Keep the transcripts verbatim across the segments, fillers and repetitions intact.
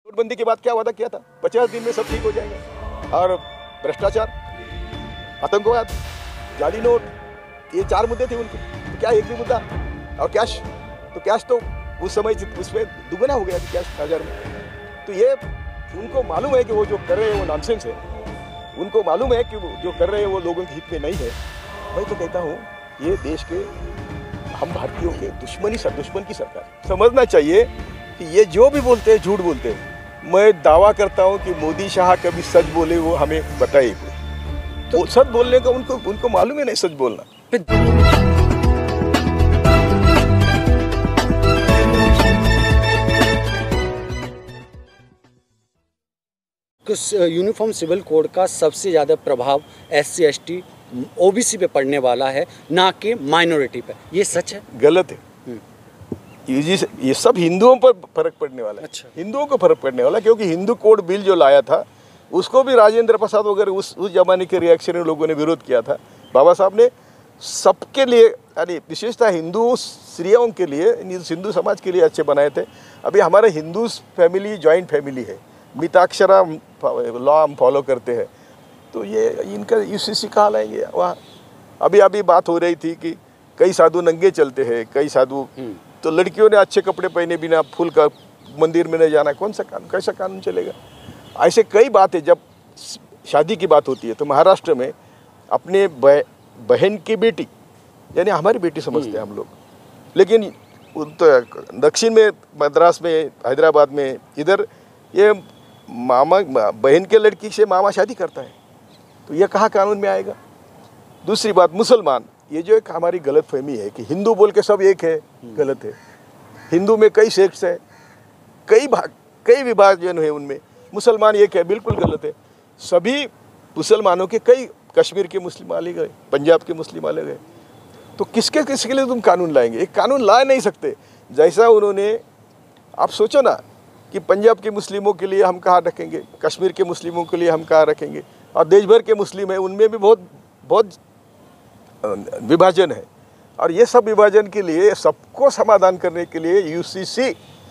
नोटबंदी के बाद क्या वादा किया था? पचास दिन में सब ठीक हो जाएगा। और भ्रष्टाचार, आतंकवाद, जाली नोट, ये चार मुद्दे थे उनके। तो क्या एक भी मुद्दा? और कैश, तो कैश तो उस समय उसमें दुगना हो गया कैश बाजार में। तो ये उनको मालूम है कि वो जो कर रहे हैं वो नॉनसेंस है। उनको मालूम है कि वो जो कर रहे हैं वो लोगों के हित में नहीं है। मैं तो कहता हूँ ये देश के हम भारतीयों के दुश्मनी सर दुश्मन की सरकार। समझना चाहिए कि ये जो भी बोलते हैं झूठ बोलते हैं। मैं दावा करता हूँ कि मोदी शाह कभी सच बोले वो हमें बताए। तो सच बोलने का उनको उनको मालूम है नहीं सच बोलना। यूनिफॉर्म सिविल कोड का सबसे ज़्यादा प्रभाव S C S T OBC पे पड़ने वाला है, ना कि माइनॉरिटी पे। ये सच है? गलत है। ये सब हिंदुओं पर फर्क पड़ने वाला है। अच्छा। हिंदुओं को फर्क पड़ने वाला, क्योंकि हिंदू कोड बिल जो लाया था उसको भी राजेंद्र प्रसाद वगैरह उस उस जमाने के रिएक्शन में लोगों ने विरोध किया था। बाबा साहब ने सबके लिए, यानी विशेषतः हिंदू स्त्रियों के लिए, हिंदू समाज के लिए अच्छे बनाए थे। अभी हमारे हिंदू फैमिली जॉइंट फैमिली है, मिताक्षरा लॉ हम फॉलो करते हैं। तो ये इनका यूसीसी कहाँ लाएंगे वहाँ? अभी अभी बात हो रही थी कि कई साधु नंगे चलते हैं, कई साधु, तो लड़कियों ने अच्छे कपड़े पहने बिना फूल का मंदिर में नहीं जाना। कौन सा कानून, कैसा कानून चलेगा? ऐसे कई बातें। जब शादी की बात होती है तो महाराष्ट्र में अपने बहन की बेटी, यानी हमारी बेटी समझते हैं हम लोग, लेकिन दक्षिण में, मद्रास में, हैदराबाद में, इधर ये मामा बहन के लड़की से मामा शादी करता है। तो ये कहाँ कानून में आएगा? दूसरी बात, मुसलमान, ये जो एक हमारी गलत फहमी है कि हिंदू बोल के सब एक है, गलत है। हिंदू में कई सेक्ट्स है, कई भाग, कई विभाजन है, उनमें मुसलमान एक है, बिल्कुल गलत है। सभी मुसलमानों के कई, कश्मीर के मुस्लिम वाले गए, पंजाब के मुस्लिम वाले गए। तो किसके किसके लिए तुम कानून लाएंगे? एक कानून ला नहीं सकते। जैसा उन्होंने, आप सोचो ना कि पंजाब के मुस्लिमों के लिए हम कहाँ रखेंगे, कश्मीर के मुस्लिमों के लिए हम कहाँ रखेंगे, और देश भर के मुस्लिम हैं उनमें भी बहुत बहुत विभाजन है। और ये सब विभाजन के लिए, सबको समाधान करने के लिए यूसीसी,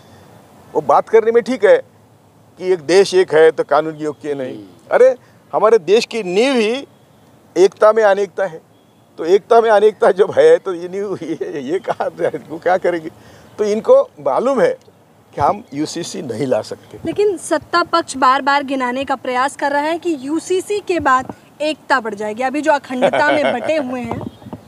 वो बात करने में ठीक है कि एक देश एक है तो कानून योग्य नहीं। अरे हमारे देश की नींव ही एकता में अनेकता है। तो एकता में अनेकता जब है तो ये नींव ये, ये कहाँ वो क्या करेंगे? तो इनको मालूम है कि हम यूसीसी नहीं ला सकते। लेकिन सत्ता पक्ष बार बार गिनाने का प्रयास कर रहा है कि यूसीसी के बाद एकता बढ़ जाएगी। अभी जो अखंडता में बटे हुए हैं,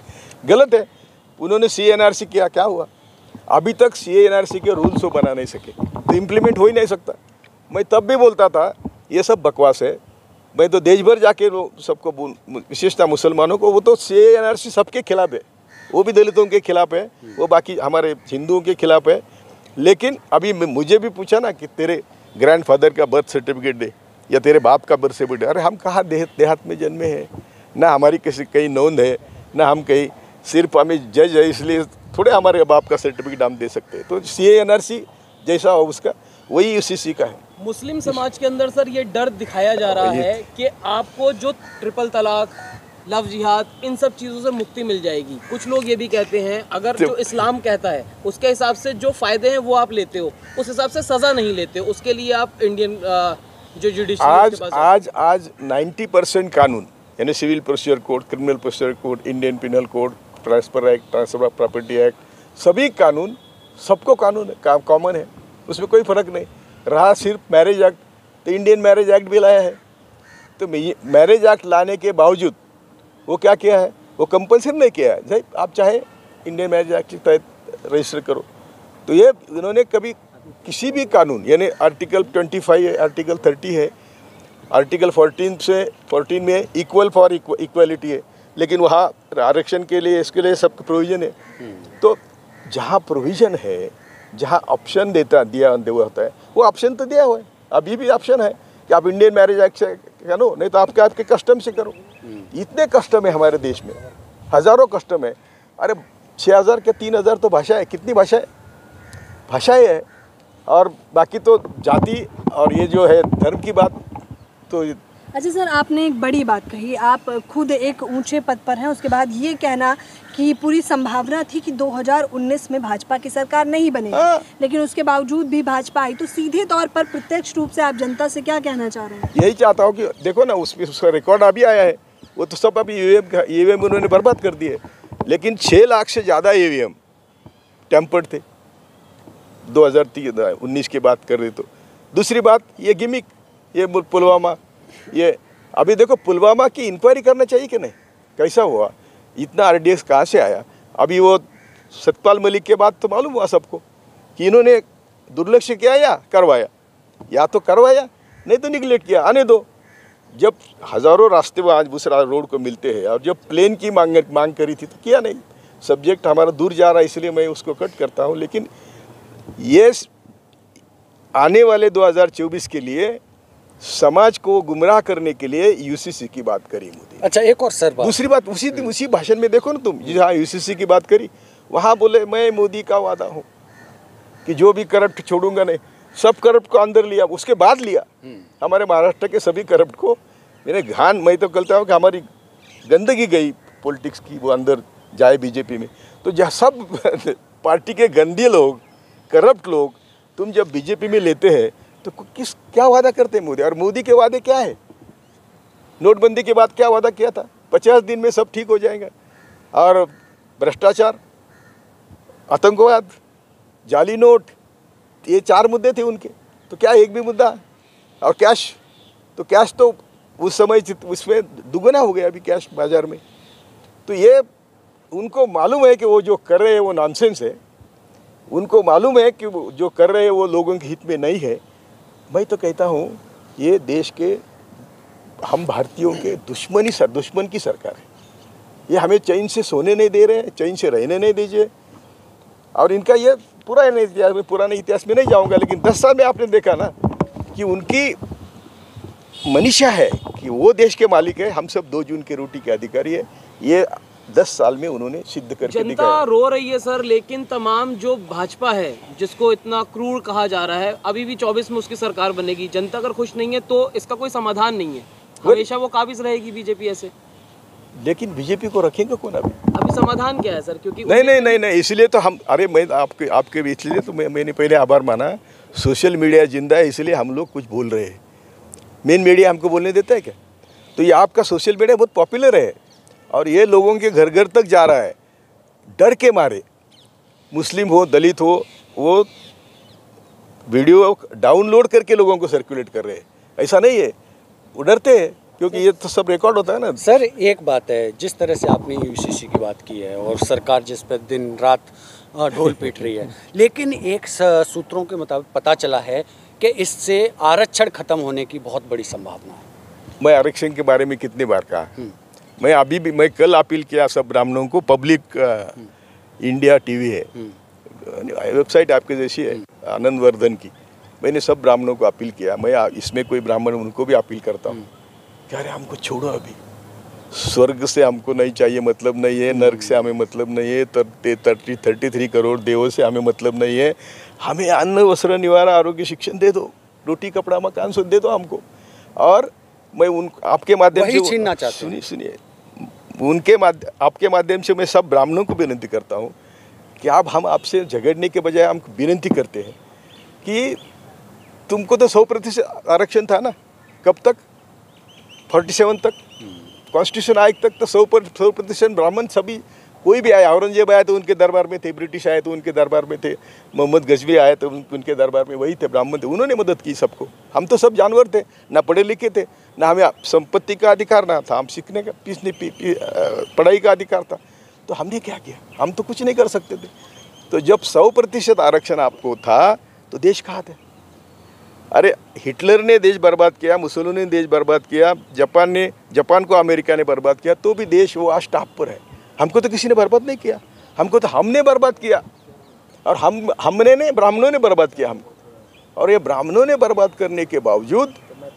गलत है। उन्होंने सी एन आर सी किया, क्या हुआ? अभी तक सी एन आर सी के रूल्स वो बना नहीं सके, तो इम्प्लीमेंट हो ही नहीं सकता। मैं तब भी बोलता था ये सब बकवास है। मैं तो देश भर जाके सबको, विशेषतः मुसलमानों को, वो तो सी एन आर सी सबके खिलाफ है, वो भी दलितों के खिलाफ है, वो बाकी हमारे हिंदुओं के खिलाफ है। लेकिन अभी मुझे भी पूछा ना कि तेरे ग्रैंडफादर का बर्थ सर्टिफिकेट दे या तेरे बाप का बर्थ सर्टिफिकेट। अरे हम कहाँ देहात देहात में जन्मे हैं, ना हमारी किसी कहीं नोंद है, ना हम कहीं, सिर्फ हमें जज है इसलिए थोड़े हमारे बाप का सर्टिफिकेट हम दे सकते हैं। तो सी एन आर सी जैसा हो उसका, वही यूसीसी का है। मुस्लिम समाज के अंदर सर ये डर दिखाया जा रहा है कि आपको जो ट्रिपल तलाक, लव जिहाद, इन सब चीज़ों से मुक्ति मिल जाएगी। कुछ लोग ये भी कहते हैं अगर जो इस्लाम कहता है उसके हिसाब से जो फ़ायदे हैं वो आप लेते हो, उस हिसाब से सज़ा नहीं लेते हो, उसके लिए आप इंडियन जो जुडिशरी आज आज आज नब्बे परसेंट कानून, यानी civil procedure code, criminal procedure code, Indian penal code, transfer act, transfer of property act, सभी कानून सबको कानून है, कॉमन है, उसमें कोई फ़र्क नहीं रहा। सिर्फ मैरिज एक्ट, तो इंडियन मैरिज एक्ट भी लाया है। तो मैरिज एक्ट लाने के बावजूद वो क्या किया है? वो कंपल्सरी नहीं किया है, भाई आप चाहे इंडियन मैरिज एक्ट के तहत रजिस्टर करो। तो ये इन्होंने कभी किसी भी कानून, यानी आर्टिकल पच्चीस है, आर्टिकल तीस है, आर्टिकल चौदह से चौदह में इक्वल फॉर इक्वलिटी है, लेकिन वहाँ आरक्षण के लिए, इसके लिए सब प्रोविज़न है। तो जहाँ प्रोविज़न है, जहाँ ऑप्शन देता दिया हुआ होता है, वो ऑप्शन तो दिया हुआ है। अभी भी ऑप्शन है कि आप इंडियन मैरिज एक्ट से करो, नहीं तो आपके आपके कस्टम से करो। इतने कस्टम है हमारे देश में, हज़ारों कस्टम है। अरे छः हज़ार के तीन हज़ार तो भाषा है, कितनी भाषा है? भाषाएँ है। और बाकी तो जाति और ये जो है धर्म की बात, तो अच्छा सर, आपने एक बड़ी बात कही, आप खुद एक ऊंचे पद पर हैं, उसके बाद ये कहना कि पूरी संभावना थी कि दो हज़ार उन्नीस में भाजपा की सरकार नहीं बनेगी, लेकिन उसके बावजूद भी भाजपा आई। तो सीधे तौर पर प्रत्यक्ष रूप से आप जनता से क्या कहना चाह रहे हैं? यही चाहता हूँ कि देखो ना, उसमें उसका रिकॉर्ड अभी आया है, वो तो सब अभी ईवीएम ईवीएम उन्होंने बर्बाद कर दिए, लेकिन छः लाख से ज़्यादा ईवीएम टेम्पर्ड थे दो हज़ार उन्नीस की बात कर रहे। तो दूसरी बात, ये गिमिक, ये पुलवामा, ये अभी देखो पुलवामा की इंक्वायरी करना चाहिए कि नहीं, कैसा हुआ, इतना आरडीएक्स कहाँ से आया। अभी वो सतपाल मलिक के बाद तो मालूम हुआ सबको कि इन्होंने दुर्लक्ष्य किया या करवाया, या तो करवाया नहीं तो निगलेक्ट किया। आने दो, जब हज़ारों रास्ते वो आज उस रोड को मिलते हैं, और जब प्लेन की मांग मांग करी थी तो किया नहीं। सब्जेक्ट हमारा दूर जा रहा है इसलिए मैं उसको कट करता हूँ, लेकिन ये आने वाले दो हज़ार चौबीस के लिए समाज को गुमराह करने के लिए यूसीसी की बात करी मोदी। अच्छा, एक और सर बात। दूसरी बात, उसी उसी भाषण में देखो ना तुम, जहाँ यूसीसी की बात करी वहाँ बोले मैं मोदी का वादा हूँ कि जो भी करप्ट छोड़ूंगा नहीं। सब करप्ट को अंदर लिया, उसके बाद लिया हमारे महाराष्ट्र के सभी करप्ट को। मैंने घान मैं तो कहता हूँ कि हमारी गंदगी गई पॉलिटिक्स की, वो अंदर जाए बीजेपी में। तो जहाँ सब पार्टी के गंदे लोग, करप्ट लोग तुम जब बीजेपी में लेते हैं तो किस क्या वादा करते हैं मोदी? और मोदी के वादे क्या है? नोटबंदी के बाद क्या वादा किया था? पचास दिन में सब ठीक हो जाएगा। और भ्रष्टाचार, आतंकवाद, जाली नोट, ये चार मुद्दे थे उनके। तो क्या एक भी मुद्दा? और कैश, तो कैश तो उस समय उसमें दुगना हो गया अभी कैश बाजार में। तो ये उनको मालूम है कि वो जो कर रहे हैं वो नॉनसेंस है, उनको मालूम है कि वो जो कर रहे हैं वो लोगों के हित में नहीं है। मैं तो कहता हूँ ये देश के, हम भारतीयों के दुश्मनी सर दुश्मन की सरकार है। ये हमें चैन से सोने नहीं दे रहे, चैन से रहने नहीं दीजिए। और इनका ये पुराने इतिहास में, पुराने इतिहास में नहीं जाऊंगा, लेकिन दस साल में आपने देखा ना कि उनकी मनीषा है कि वो देश के मालिक है, हम सब दो जून की रोटी के अधिकारी है। ये दस साल में उन्होंने सिद्ध करके दिखाया। जनता रो रही है सर, लेकिन तमाम जो भाजपा है जिसको इतना क्रूर कहा जा रहा है, अभी भी चौबीस में उसकी सरकार बनेगी। जनता अगर खुश नहीं है तो इसका कोई समाधान नहीं है, हमेशा वो काबिज रहेगी बीजेपी ऐसे। लेकिन बीजेपी को रखेंगे कौन अभी? अभी समाधान क्या है सर? क्योंकि नहीं नहीं नहीं नहीं इसलिए तो हम, अरे मैं आपके आपके भी इसलिए तो मैं मैंने पहले आभार माना, सोशल मीडिया जिंदा है इसलिए हम लोग कुछ बोल रहे हैं। मेन मीडिया हमको बोलने देता है क्या? तो ये आपका सोशल मीडिया बहुत पॉपुलर है और ये लोगों के घर घर तक जा रहा है, डर के मारे। मुस्लिम हो, दलित हो, वो वीडियो डाउनलोड करके लोगों को सर्कुलेट कर रहे हैं। ऐसा नहीं है, वो डरते हैं क्योंकि ये तो सब रिकॉर्ड होता है ना। सर एक बात है, जिस तरह से आपने यूसीसी की बात की है और सरकार जिस पर दिन रात ढोल पीट रही है, लेकिन एक सूत्रों के मुताबिक पता चला है कि इससे आरक्षण खत्म होने की बहुत बड़ी संभावना है। मैं आरक्षण के बारे में कितनी बार कहा, मैं अभी भी, मैं कल अपील किया सब ब्राह्मणों को, पब्लिक इंडिया टीवी है, वेबसाइट आपके जैसी है आनंद वर्धन की, मैंने सब ब्राह्मणों को अपील किया। मैं इसमें कोई ब्राह्मण उनको भी अपील करता हूँ कि अरे हमको छोड़ो, अभी स्वर्ग से हमको नहीं चाहिए, मतलब नहीं है, नर्क से हमें मतलब नहीं है, थर्टी थर्टी थ्री करोड़ देवों से हमें मतलब नहीं है, हमें अन्न वस्त्र निवारा आरोग्य शिक्षण दे दो, रोटी कपड़ा मकान सब दे दो हमको। और मैं उन आपके माध्यम से छीनना चाहता हूं। सुनिए सुनिए उनके माध्यम आपके माध्यम से मैं सब ब्राह्मणों को विनती करता हूँ कि आप, हम आपसे झगड़ने के बजाय हम विनती करते हैं कि तुमको तो सौ प्रतिशत आरक्षण था ना, कब तक? फोर्टी सेवन तक, कॉन्स्टिट्यूशन आयोग तक तो सौ पर सौ प्रतिशत ब्राह्मण सभी, कोई भी आया, औरंगजेब आए तो उनके दरबार में थे, ब्रिटिश आए तो उनके दरबार में थे, मोहम्मद गजवी आए तो उनके दरबार में वही थे, ब्राह्मण थे, उन्होंने मदद की सबको। हम तो सब जानवर थे, ना पढ़े लिखे थे, ना हमें संपत्ति का अधिकार ना था, हम सीखने का पीछने पी, पी, पढ़ाई का अधिकार था। तो हमने क्या किया? हम तो कुछ नहीं कर सकते थे। तो जब सौ प्रतिशत आरक्षण आपको था तो देश कहाँ थे? अरे हिटलर ने देश बर्बाद किया, मुसोलिनी ने देश बर्बाद किया, जापान ने जापान को अमेरिका ने बर्बाद किया, तो भी देश वो आज टॉप पर है। हमको तो किसी ने बर्बाद नहीं किया, हमको तो हमने बर्बाद किया, और हम हमने ने ब्राह्मणों ने बर्बाद किया हमको। और ये ब्राह्मणों ने बर्बाद करने के बावजूद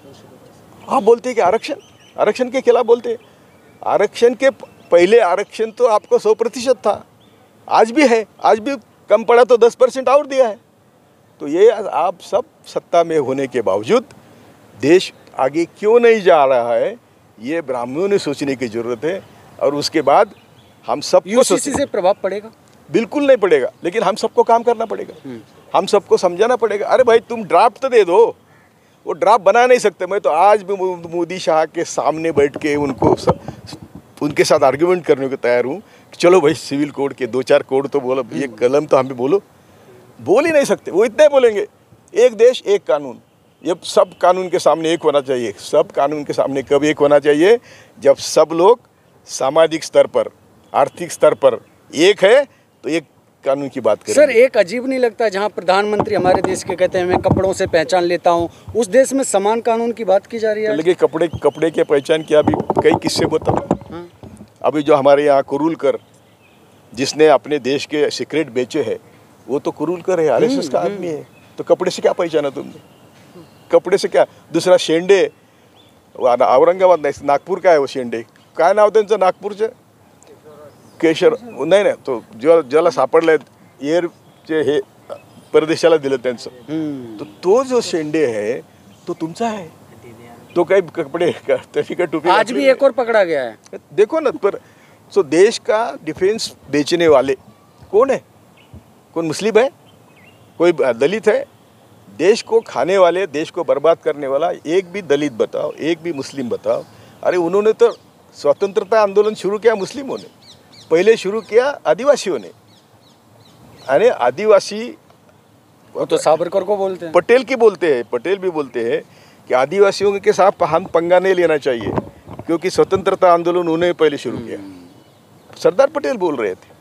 आप बोलते हैं कि आरक्षण आरक्षण के खिलाफ बोलते हैं। आरक्षण के पहले आरक्षण तो आपको सौ प्रतिशत था, आज भी है, आज भी कम पड़ा तो दस परसेंट और दिया है। तो ये आप सब सत्ता में होने के बावजूद देश आगे क्यों नहीं जा रहा है, ये ब्राह्मणों ने सोचने की जरूरत है। और उसके बाद हम सबको यूसीसी से प्रभाव पड़ेगा? बिल्कुल नहीं पड़ेगा, लेकिन हम सबको काम करना पड़ेगा, हम सबको समझाना पड़ेगा। अरे भाई तुम ड्राफ्ट तो दे दो, वो ड्राफ्ट बना नहीं सकते। मैं तो आज भी मोदी शाह के सामने बैठ के उनको स, उनके साथ आर्ग्यूमेंट करने को तैयार हूँ कि चलो भाई सिविल कोड के दो चार कोड तो बोलो, ये कलम तो हम भी बोलो, बोल ही नहीं सकते। वो इतना ही बोलेंगे, एक देश एक कानून। ये सब कानून के सामने एक होना चाहिए। सब कानून के सामने कब एक होना चाहिए? जब सब लोग सामाजिक स्तर पर, आर्थिक स्तर पर एक है तो एक कानून की बात करें। सर, एक अजीब नहीं लगता जहां प्रधानमंत्री हमारे देश के कहते हैं मैं कपड़ों से पहचान लेता हूं, उस देश में समान कानून की बात की जा रही है? लेकिन कपड़े कपड़े की पहचान की अभी कई किस्से बताओ। हाँ। अभी जो हमारे यहाँ कुरुलकर, जिसने अपने देश के सिगरेट बेचे हैं, वो तो कुरुलकर है, आरएसएस का आदमी है। तो कपड़े से क्या पहचाना तुमने? कपड़े से क्या? दूसरा शेंडे, औरंगाबाद नाही, नागपूर का है वो शेंडे, काय नाव त्यांचं नागपूरचं? केशर नाही ना, तो ज्याला ज्याला सापडलंय एअरचे हे परदेशाला दिलं त्यांचं, तो तो जो शेंडे है तो तुमचा है। तो काही कपडे त्याची काय टोपी? आज भी एक और पकड़ा गया है, देखो ना। पर सो देश का डिफेंस बेचने वाले कौन है? कौन मुस्लिम है? कोई दलित है? देश को खाने वाले, देश को बर्बाद करने वाला एक भी दलित बताओ, एक भी मुस्लिम बताओ। अरे उन्होंने तो स्वतंत्रता आंदोलन शुरू किया मुस्लिमों ने, पहले शुरू किया आदिवासियों ने। अरे आदिवासी, वो तो सावरकर को बोलते हैं, पटेल की बोलते हैं, पटेल भी बोलते हैं कि आदिवासियों के साथ हम पंगा नहीं लेना चाहिए, क्योंकि स्वतंत्रता आंदोलन उन्होंने पहले शुरू किया। सरदार पटेल बोल रहे थे।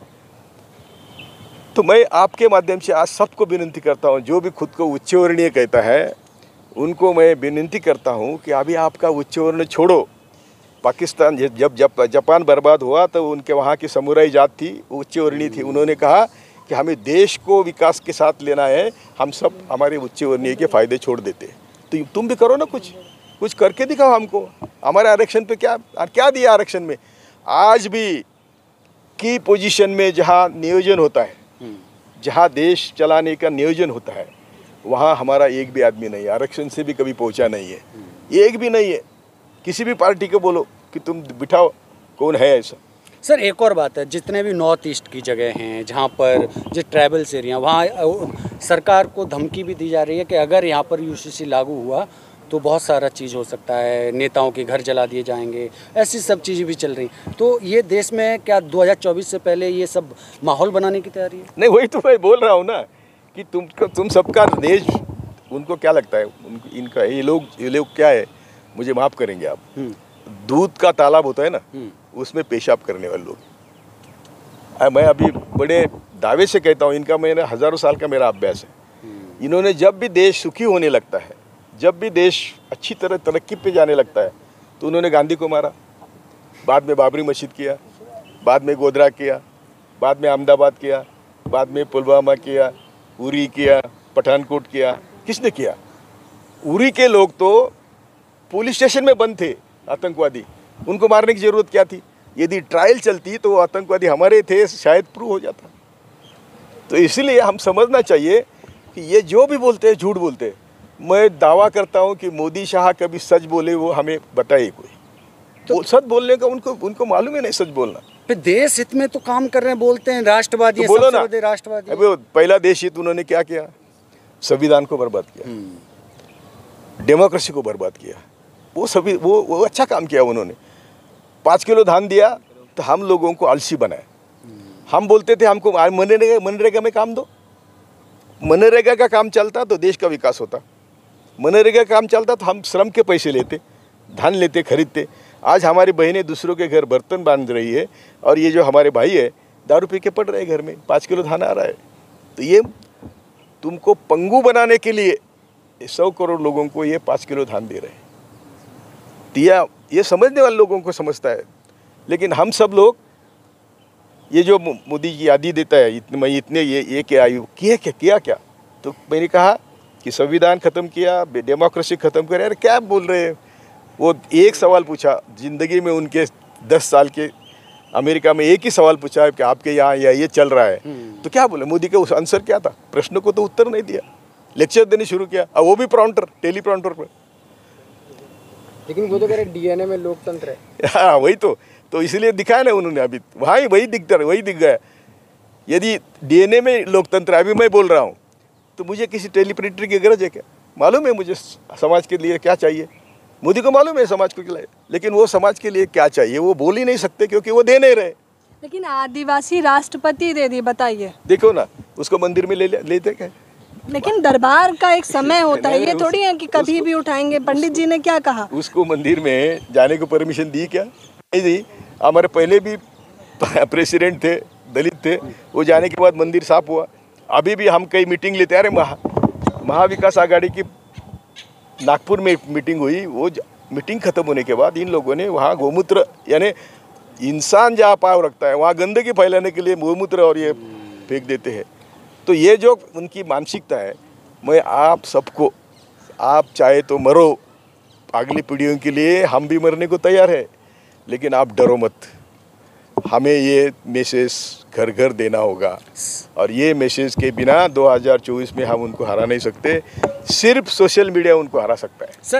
तो मैं आपके माध्यम से आज सबको विनती करता हूँ, जो भी खुद को उच्चवर्णीय कहता है उनको मैं विनती करता हूँ कि अभी आपका उच्चवर्ण छोड़ो। पाकिस्तान जब जब जापान बर्बाद हुआ तो उनके वहाँ की समुराई जात थी, उच्चवर्णीय थी। उन्होंने कहा कि हमें देश को विकास के साथ लेना है, हम सब हमारे उच्चवर्णीय के फ़ायदे छोड़ देते। तो तुम भी करो ना, कुछ कुछ करके दिखाओ हमको। हमारे आरक्षण पे क्या क्या दिया आरक्षण में? आज भी की पोजीशन में जहाँ नियोजन होता है, जहाँ देश चलाने का नियोजन होता है, वहाँ हमारा एक भी आदमी नहीं है, आरक्षण से भी कभी पहुँचा नहीं है, एक भी नहीं है। किसी भी पार्टी को बोलो कि तुम बिठाओ, कौन है ऐसा? सर, एक और बात है, जितने भी नॉर्थ ईस्ट की जगह हैं जहाँ पर जो ट्राइबल्स एरिया, वहाँ सरकार को धमकी भी दी जा रही है कि अगर यहाँ पर यूसीसी लागू हुआ तो बहुत सारा चीज़ हो सकता है, नेताओं के घर जला दिए जाएंगे, ऐसी सब चीज़ें भी चल रही। तो ये देश में क्या दो हज़ार चौबीस से पहले ये सब माहौल बनाने की तैयारी है? नहीं, वही तो मैं बोल रहा हूँ ना कि तुम तुम सबका देश, उनको क्या लगता है, उनको इनका ये लोग ये लोग क्या है, मुझे माफ़ करेंगे आप, दूध का तालाब होता है ना, उसमें पेशाब करने वाले लोग। मैं अभी बड़े दावे से कहता हूँ, इनका मैंने हज़ारों साल का मेरा अभ्यास है। इन्होंने जब भी देश सुखी होने लगता है, जब भी देश अच्छी तरह तरक्की पे जाने लगता है, तो उन्होंने गांधी को मारा, बाद में बाबरी मस्जिद किया, बाद में गोधरा किया, बाद में अहमदाबाद किया, बाद में पुलवामा किया, उरी किया, पठानकोट किया। किसने किया? उरी के लोग तो पुलिस स्टेशन में बंद थे, आतंकवादी। उनको मारने की ज़रूरत क्या थी? यदि ट्रायल चलती तो वो आतंकवादी हमारे थे, शायद प्रूव हो जाता। तो इसीलिए हम समझना चाहिए कि ये जो भी बोलते हैं झूठ बोलते हैं। मैं दावा करता हूं कि मोदी शाह कभी सच बोले वो हमें बताए कोई। तो सच बोलने का उनको उनको मालूम है नहीं सच बोलना। फिर देश हित में तो काम कर रहे हैं, बोलते हैं राष्ट्रवादी, तो बोलो ना, राष्ट्रवादी। अबे पहला देश हित उन्होंने क्या किया? संविधान को बर्बाद किया, डेमोक्रेसी को बर्बाद किया। वो सभी वो वो अच्छा काम किया उन्होंने। पाँच किलो धान दिया तो हम लोगों को आलसी बनाए। हम बोलते थे हमको मनरेगा मनरेगा में काम दो, मनरेगा का काम चलता तो देश का विकास होता। मनरेगा का काम चलता तो हम श्रम के पैसे लेते, धान लेते, खरीदते। आज हमारी बहनें दूसरों के घर बर्तन बांध रही है और ये जो हमारे भाई है दारू पी के पड़ रहे घर में, पाँच किलो धान आ रहा है। तो ये तुमको पंगु बनाने के लिए सौ करोड़ लोगों को ये पाँच किलो धान दे रहे हैं। दिया ये समझने वाले लोगों को समझता है, लेकिन हम सब लोग ये जो मोदी जी आदि देता है, इतने मैं इतने ये ये क्या आयु किया क्या किया क्या तो मैंने कहा कि संविधान ख़त्म किया, डेमोक्रेसी ख़त्म कर। यार क्या बोल रहे हैं? वो एक सवाल पूछा ज़िंदगी में उनके दस साल के अमेरिका में, एक ही सवाल पूछा है कि आपके यहाँ या ये चल रहा है, तो क्या बोले? मोदी का उस आंसर क्या था? प्रश्न को तो उत्तर नहीं दिया, लेक्चर देने शुरू किया, और वो भी प्रॉम्प्टर, टेली प्रॉम्प्टर पर। लेकिन वो तो कह रहे डीएनए में लोकतंत्र है। हाँ वही तो तो इसलिए दिखाया ना उन्होंने, अभी वहाँ ही वही दिखता है, वही दिख गया। यदि डीएनए में लोकतंत्र, अभी मैं बोल रहा हूँ, तो मुझे किसी टेलीप्रिंटर की गरज है क्या? मालूम है मुझे समाज के लिए क्या चाहिए, मोदी को मालूम है समाज को क्या, लेकिन वो समाज के लिए क्या चाहिए वो बोल ही नहीं सकते क्योंकि वो दे नहीं रहे। लेकिन आदिवासी राष्ट्रपति दे दी, बताइए। देखो ना, उसको मंदिर में ले लेते क्या? लेकिन दरबार का एक समय होता है, ये थोड़ी है कि कभी भी उठाएंगे। पंडित जी ने क्या कहा? उसको मंदिर में जाने को परमिशन दी क्या? नहीं दी। हमारे पहले भी प्रेसिडेंट थे, दलित थे, वो जाने के बाद मंदिर साफ हुआ। अभी भी हम कई मीटिंग लेते हैं। अरे महा महाविकास आघाड़ी की नागपुर में मीटिंग हुई, वो मीटिंग खत्म होने के बाद इन लोगों ने वहाँ गौमूत्र, यानी इंसान जहाँ पाँव रखता है वहाँ गंदगी फैलाने के लिए गौमूत्र और ये फेंक देते हैं। तो ये जो उनकी मानसिकता है, मैं आप सबको, आप चाहे तो मरो, अगली पीढ़ियों के लिए हम भी मरने को तैयार है, लेकिन आप डरो मत। हमें ये मैसेज घर घर देना होगा और ये मैसेज के बिना दो हज़ार चौबीस में हम उनको हरा नहीं सकते, सिर्फ सोशल मीडिया उनको हरा सकता है।